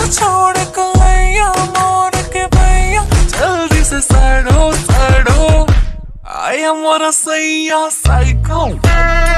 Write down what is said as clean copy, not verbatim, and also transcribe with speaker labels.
Speaker 1: छोड़ कलैया मोर के भैया जल्दी से सड़ो सड़ो। I am what I say, psycho।